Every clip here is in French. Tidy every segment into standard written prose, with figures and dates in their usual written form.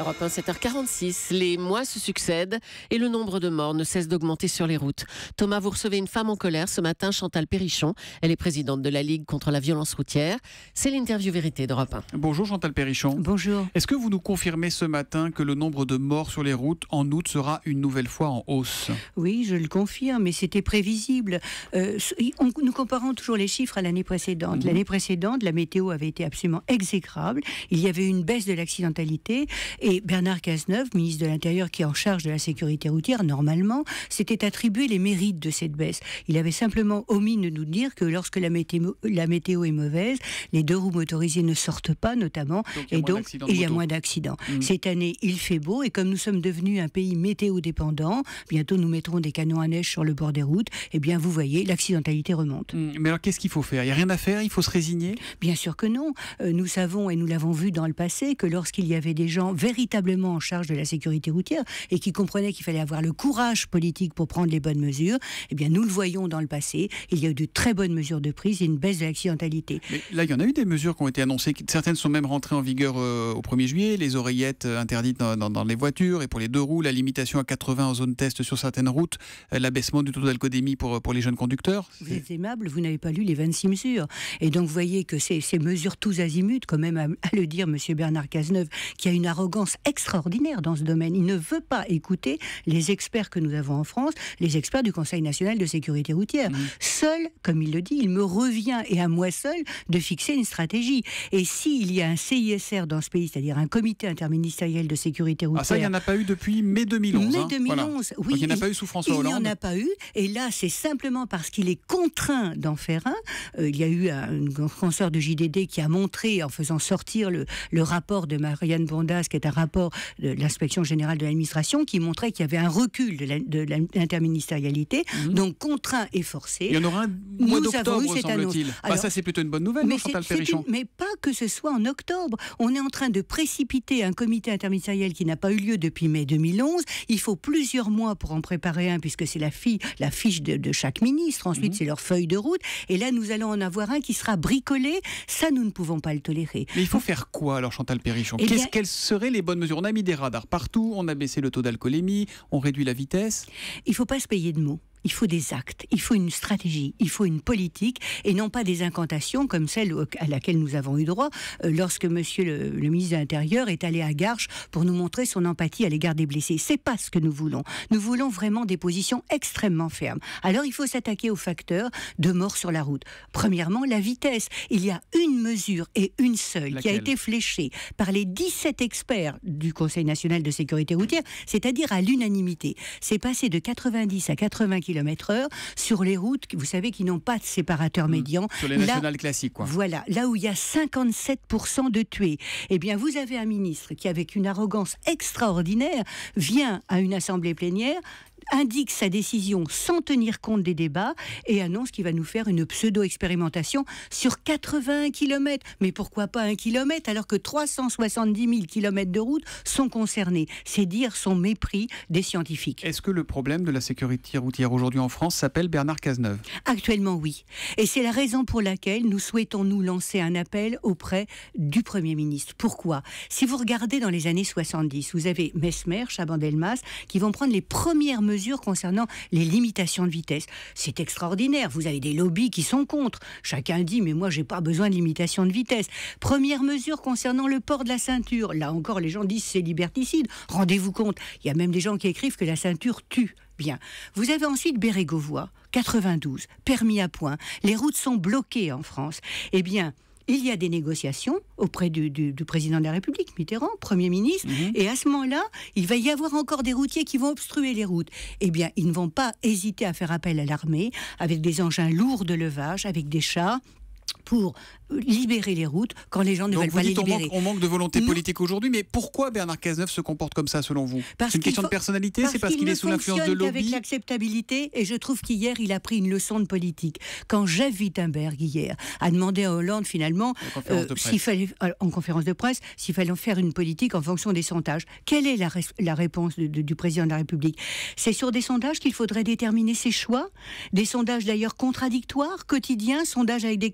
Europe 1, 7h46. Les mois se succèdent et le nombre de morts ne cesse d'augmenter sur les routes. Thomas, vous recevez une femme en colère ce matin, Chantal Perrichon. Elle est présidente de la Ligue contre la violence routière. C'est l'interview vérité d'Europe 1. Bonjour Chantal Perrichon. Bonjour. Est-ce que vous nous confirmez ce matin que le nombre de morts sur les routes en août sera une nouvelle fois en hausse? Oui, je le confirme, mais c'était prévisible. Nous comparons toujours les chiffres à l'année précédente. L'année précédente, la météo avait été absolument exécrable. Il y avait une baisse de l'accidentalité et Bernard Cazeneuve, ministre de l'Intérieur qui est en charge de la sécurité routière, normalement, s'était attribué les mérites de cette baisse. Il avait simplement omis de nous dire que lorsque la météo est mauvaise, les deux roues motorisées ne sortent pas notamment, et donc il y a moins d'accidents. Cette année, il fait beau et comme nous sommes devenus un pays météo-dépendant, bientôt nous mettrons des canons à neige sur le bord des routes, et bien vous voyez, l'accidentalité remonte. Mais alors qu'est-ce qu'il faut faire? Il n'y a rien à faire? Il faut se résigner? Bien sûr que non. Nous savons, et nous l'avons vu dans le passé, que lorsqu'il y avait des gens véritablement en charge de la sécurité routière et qui comprenaient qu'il fallait avoir le courage politique pour prendre les bonnes mesures, eh bien nous le voyons dans le passé, il y a eu de très bonnes mesures de prise et une baisse de l'accidentalité. Mais là, il y en a eu des mesures qui ont été annoncées, certaines sont même rentrées en vigueur au 1er juillet, les oreillettes interdites dans les voitures et pour les deux roues, la limitation à 80 en zone test sur certaines routes, l'abaissement du taux d'alcoolémie pour les jeunes conducteurs. Vous êtes aimable, vous n'avez pas lu les 26 mesures. Et donc vous voyez que ces mesures tous azimuts, quand même à le dire, monsieur Bernard Cazeneuve, qui a une arrogance extraordinaire dans ce domaine. Il ne veut pas écouter les experts que nous avons en France, les experts du Conseil national de sécurité routière. Seul, comme il le dit, il me revient, et à moi seul, de fixer une stratégie. Et s'il y a un CISR dans ce pays, c'est-à-dire un comité interministériel de sécurité routière... Ah ça, il n'y en a pas eu depuis mai 2011. Mai 2011, voilà. oui. Donc, il n'y en a pas eu sous François Hollande. Il n'y en a pas eu, et là, c'est simplement parce qu'il est contraint d'en faire un. Il y a eu une consoeur de JDD qui a montré, en faisant sortir le rapport de Marianne Bondas, qui est un rapport de l'Inspection générale de l'administration, qui montrait qu'il y avait un recul de l'interministérialité, donc contraint et forcé. Il y en aura un mois d'octobre, semble-t-il. Ça, c'est plutôt une bonne nouvelle, non, Chantal Perrichon? Mais pas que ce soit en octobre. On est en train de précipiter un comité interministériel qui n'a pas eu lieu depuis mai 2011. Il faut plusieurs mois pour en préparer un, puisque c'est la fiche de chaque ministre. Ensuite, c'est leur feuille de route. Et là, nous allons en avoir un qui sera bricolé. Ça, nous ne pouvons pas le tolérer. Mais il faut faire quoi, alors, Chantal Perrichon? Quelles seraient les bonnes mesures? On a mis des radars partout, on a baissé le taux d'alcoolémie, on réduit la vitesse. Il ne faut pas se payer de mots. Il faut des actes, il faut une stratégie, il faut une politique et non pas des incantations comme celle à laquelle nous avons eu droit lorsque monsieur le ministre de l'Intérieur est allé à Garches pour nous montrer son empathie à l'égard des blessés. C'est pas ce que nous voulons. Nous voulons vraiment des positions extrêmement fermes. Alors il faut s'attaquer aux facteurs de mort sur la route. Premièrement, la vitesse. Il y a une mesure et une seule qui a été fléchée par les 17 experts du Conseil national de sécurité routière, c'est-à-dire à l'unanimité. C'est passé de 90 à 80 km/h sur les routes, vous savez, qui n'ont pas de séparateur médian. Sur les nationales classiques, quoi. Voilà, là où il y a 57% de tués. Eh bien, vous avez un ministre qui, avec une arrogance extraordinaire, vient à une assemblée plénière, indique sa décision sans tenir compte des débats et annonce qu'il va nous faire une pseudo-expérimentation sur 81 km. Mais pourquoi pas 1 km alors que 370 000 km de route sont concernés? C'est dire son mépris des scientifiques. Est-ce que le problème de la sécurité routière aujourd'hui en France s'appelle Bernard Cazeneuve? Actuellement, oui. Et c'est la raison pour laquelle nous souhaitons nous lancer un appel auprès du Premier ministre. Pourquoi? Si vous regardez dans les années 70, vous avez Messmer, Chaban-Delmas, qui vont prendre les premières mesures concernant les limitations de vitesse. C'est extraordinaire. Vous avez des lobbies qui sont contre. Chacun dit, mais moi, j'ai pas besoin de limitation de vitesse. Première mesure concernant le port de la ceinture. Là encore, les gens disent c'est liberticide. Rendez-vous compte. Il y a même des gens qui écrivent que la ceinture tue. Bien. Vous avez ensuite Bérégovoy, 92, permis à point. Les routes sont bloquées en France. Eh bien, il y a des négociations auprès du président de la République, Mitterrand, Premier ministre, et à ce moment-là, il va y avoir encore des routiers qui vont obstruer les routes. Eh bien, ils ne vont pas hésiter à faire appel à l'armée, avec des engins lourds de levage, avec des chars, pour libérer les routes quand les gens ne veulent pas les libérer. On manque de volonté politique aujourd'hui, mais pourquoi Bernard Cazeneuve se comporte comme ça selon vous? C'est une question de personnalité? C'est parce qu'il est sous l'influence de lobby? Avec l'acceptabilité, et je trouve qu'hier il a pris une leçon de politique. Quand Jeff Wittenberg hier a demandé à Hollande finalement s'il fallait, en conférence de presse, s'il fallait faire une politique en fonction des sondages. Quelle est la réponse du président de la République? C'est sur des sondages qu'il faudrait déterminer ses choix, des sondages d'ailleurs contradictoires, quotidiens, sondages avec des questions qui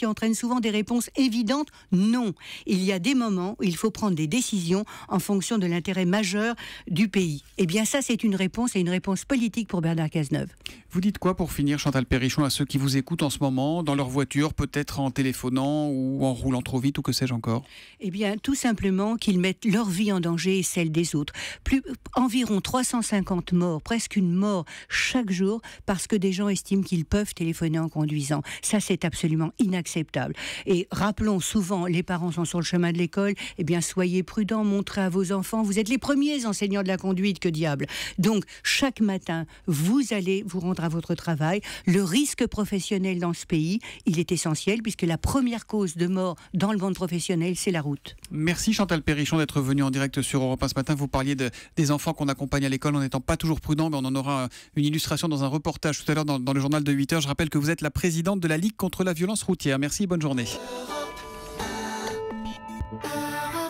qui entraîne souvent des réponses évidentes, non. Il y a des moments où il faut prendre des décisions en fonction de l'intérêt majeur du pays. Eh bien ça, c'est une réponse, et une réponse politique pour Bernard Cazeneuve. Vous dites quoi pour finir, Chantal Perrichon, à ceux qui vous écoutent en ce moment, dans leur voiture, peut-être en téléphonant ou en roulant trop vite ou que sais-je encore? Eh bien, tout simplement qu'ils mettent leur vie en danger et celle des autres. Environ 350 morts, presque une mort chaque jour, parce que des gens estiment qu'ils peuvent téléphoner en conduisant. Ça, c'est absolument inacceptable. Et rappelons souvent, les parents sont sur le chemin de l'école, eh bien, soyez prudents, montrez à vos enfants, vous êtes les premiers enseignants de la conduite, que diable. Donc, chaque matin, vous allez vous rendre à votre travail. Le risque professionnel dans ce pays, il est essentiel, puisque la première cause de mort dans le monde professionnel, c'est la route. Merci Chantal Perrichon d'être venue en direct sur Europe 1 ce matin. Vous parliez des enfants qu'on accompagne à l'école en n'étant pas toujours prudents, mais on en aura une illustration dans un reportage tout à l'heure dans le journal de 8h. Je rappelle que vous êtes la présidente de la Ligue contre la violence routière. Merci et bonne journée.